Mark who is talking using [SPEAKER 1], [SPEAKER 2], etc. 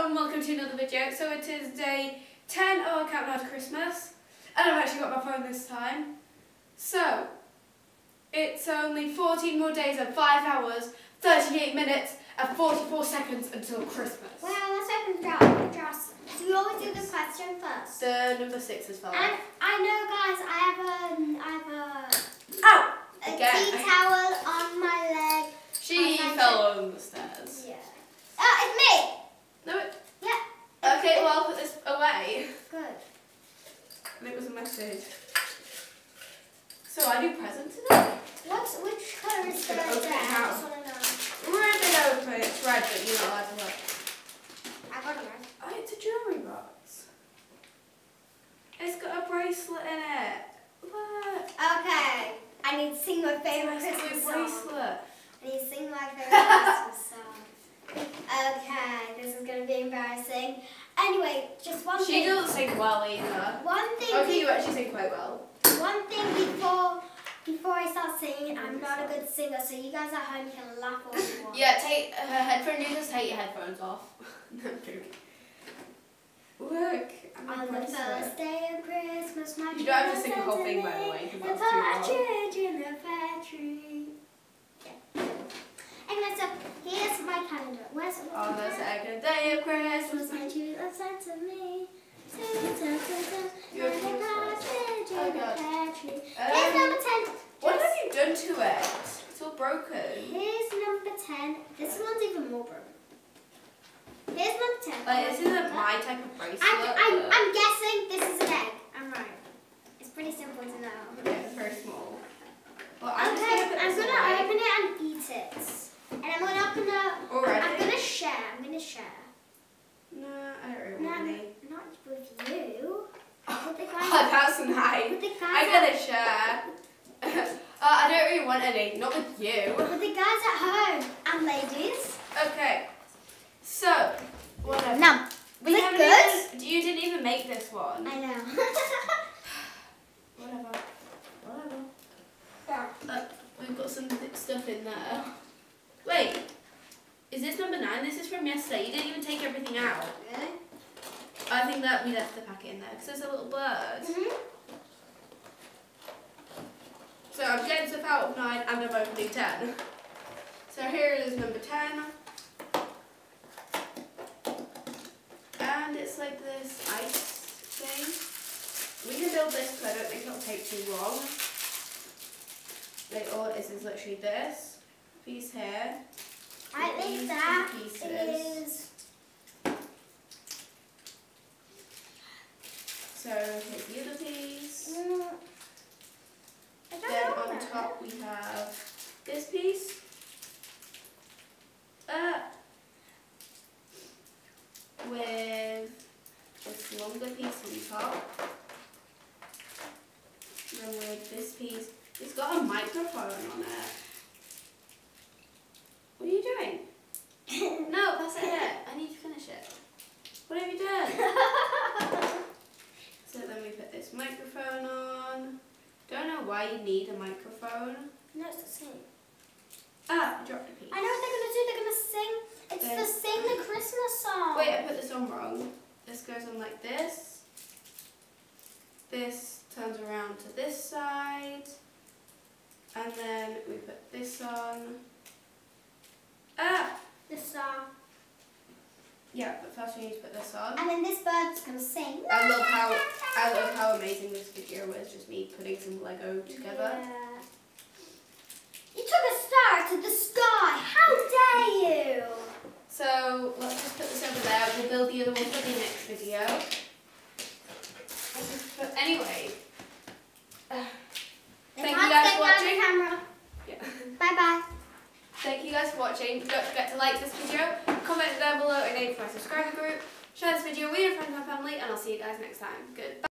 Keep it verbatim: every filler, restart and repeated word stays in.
[SPEAKER 1] and welcome to another video. So it is day ten of our countdown to Christmas, and I've actually got my phone this time. So it's only fourteen more days and five hours, thirty-eight minutes and forty-four seconds until Christmas.
[SPEAKER 2] Well, let's open the dress. Do we always do the question first?
[SPEAKER 1] The number six is five.
[SPEAKER 2] And I know, guys, I have a, I have a,
[SPEAKER 1] Ow!
[SPEAKER 2] a
[SPEAKER 1] Again.
[SPEAKER 2] tea towel on my leg.
[SPEAKER 1] She
[SPEAKER 2] on my
[SPEAKER 1] fell
[SPEAKER 2] leg.
[SPEAKER 1] on the stairs.
[SPEAKER 2] Yeah. Oh, it's me.
[SPEAKER 1] No, it.
[SPEAKER 2] Yeah.
[SPEAKER 1] Okay, well I'll put this away.
[SPEAKER 2] Good.
[SPEAKER 1] And it was a message. So I do present today.
[SPEAKER 2] What's which colour is
[SPEAKER 1] Just
[SPEAKER 2] the
[SPEAKER 1] gonna
[SPEAKER 2] dress?
[SPEAKER 1] open it
[SPEAKER 2] I
[SPEAKER 1] now.
[SPEAKER 2] just want to know.
[SPEAKER 1] Rip it open. It's red, but you're not allowed to look.
[SPEAKER 2] I got it.
[SPEAKER 1] Oh, it's a jewellery box. It's got a bracelet in it. Look.
[SPEAKER 2] Okay. I need to sing my favourite
[SPEAKER 1] It's a
[SPEAKER 2] Christmas song.
[SPEAKER 1] bracelet.
[SPEAKER 2] I need to sing my favourite Christmas song. Okay, this is going to be embarrassing. Anyway, just one
[SPEAKER 1] She
[SPEAKER 2] thing.
[SPEAKER 1] doesn't sing well either.
[SPEAKER 2] One thing.
[SPEAKER 1] Okay, you actually sing quite well.
[SPEAKER 2] One thing before before I start singing, I'm not a good singer, so you guys at home can laugh all you want.
[SPEAKER 1] Yeah, take her uh, headphone users, take your headphones off. No, I'm joking. Look, I'm
[SPEAKER 2] On
[SPEAKER 1] a
[SPEAKER 2] the
[SPEAKER 1] bracelet.
[SPEAKER 2] first day of Christmas, my
[SPEAKER 1] You don't have to
[SPEAKER 2] true
[SPEAKER 1] sing the
[SPEAKER 2] love
[SPEAKER 1] whole
[SPEAKER 2] sent
[SPEAKER 1] thing,
[SPEAKER 2] to
[SPEAKER 1] by the
[SPEAKER 2] me
[SPEAKER 1] way, 'cause
[SPEAKER 2] a
[SPEAKER 1] that's too long.
[SPEAKER 2] partridge in a pear tree. Yeah. Anyway, so here's my calendar. Where's
[SPEAKER 1] On the second day of Christmas.
[SPEAKER 2] was my true love sent to me? Ta, ta, ta, ta,
[SPEAKER 1] You're
[SPEAKER 2] and a
[SPEAKER 1] beautiful.
[SPEAKER 2] partridge
[SPEAKER 1] Oh,
[SPEAKER 2] in a
[SPEAKER 1] God.
[SPEAKER 2] pear tree.
[SPEAKER 1] Um,
[SPEAKER 2] Here's number ten.
[SPEAKER 1] What
[SPEAKER 2] Just-
[SPEAKER 1] have you done to it? It's all broken.
[SPEAKER 2] Here's number ten. This one's even more broken. Here's number ten.
[SPEAKER 1] Like, this isn't my type of bracelet.
[SPEAKER 2] I'm, I'm,
[SPEAKER 1] but-
[SPEAKER 2] I'm guessing this is an egg. I'm right. It's pretty simple to know.
[SPEAKER 1] Yeah, it's very small. Well, I'm
[SPEAKER 2] Okay,
[SPEAKER 1] just gonna put
[SPEAKER 2] I'm
[SPEAKER 1] this
[SPEAKER 2] gonna
[SPEAKER 1] away.
[SPEAKER 2] open it and eat it. And I'm gonna open it.
[SPEAKER 1] Already?
[SPEAKER 2] I'm gonna share. I'm gonna share.
[SPEAKER 1] No, I don't really
[SPEAKER 2] No,
[SPEAKER 1] want any.
[SPEAKER 2] not with you. With the guys.
[SPEAKER 1] Oh, that's nice.
[SPEAKER 2] With the guys.
[SPEAKER 1] I'm gonna share. uh, I don't really want any, not with you.
[SPEAKER 2] With the guys at home and ladies.
[SPEAKER 1] Okay, so, whatever.
[SPEAKER 2] Num.
[SPEAKER 1] We
[SPEAKER 2] Is it
[SPEAKER 1] haven't
[SPEAKER 2] good?
[SPEAKER 1] even, you didn't even make this one.
[SPEAKER 2] I know.
[SPEAKER 1] Whatever. Whatever. Uh, we've got some th- stuff in there. Wait, is this number nine? This is from yesterday. You didn't even take everything out.
[SPEAKER 2] Really?
[SPEAKER 1] I think that we left the packet in there because there's a little bird.
[SPEAKER 2] Mhm.
[SPEAKER 1] So I'm getting stuff out of nine and I'm opening ten. So here is number ten. And it's like this ice thing. We can build this because I don't think it'll take too long. Like all it is is literally this piece here.
[SPEAKER 2] I think
[SPEAKER 1] These
[SPEAKER 2] that
[SPEAKER 1] two pieces.
[SPEAKER 2] is.
[SPEAKER 1] So take the other piece.
[SPEAKER 2] Mm, I don't
[SPEAKER 1] Then
[SPEAKER 2] know
[SPEAKER 1] on
[SPEAKER 2] that.
[SPEAKER 1] top we have this piece. Uh, with this longer piece on top. And then with this piece, it's got a microphone on it. What are you doing? No, that's it. I need to finish it. What have you done? So then we put this microphone on. Don't know why you need a microphone.
[SPEAKER 2] No, it's the same.
[SPEAKER 1] Ah, I dropped a piece.
[SPEAKER 2] I know what they're gonna do. They're gonna sing. It's
[SPEAKER 1] Then-
[SPEAKER 2] the sing the Christmas song.
[SPEAKER 1] Wait, I put this on wrong. This goes on like this. This turns around to this side. And then we put this on. Ah!
[SPEAKER 2] The song.
[SPEAKER 1] Yeah, but first we need to put this on.
[SPEAKER 2] And then this bird's gonna sing.
[SPEAKER 1] I love how I love how amazing this video was, just me putting some Lego together.
[SPEAKER 2] Yeah. You took a star to the sky. How dare you?
[SPEAKER 1] So let's just put this over there. We'll build the other one for the next video. But anyway, uh, thank you guys for watching.
[SPEAKER 2] Camera.
[SPEAKER 1] Yeah.
[SPEAKER 2] Bye bye.
[SPEAKER 1] Thank you guys for watching. Don't forget to like this video, comment down below a name for my subscriber group, share this video with your friends and family, and I'll see you guys next time. Goodbye.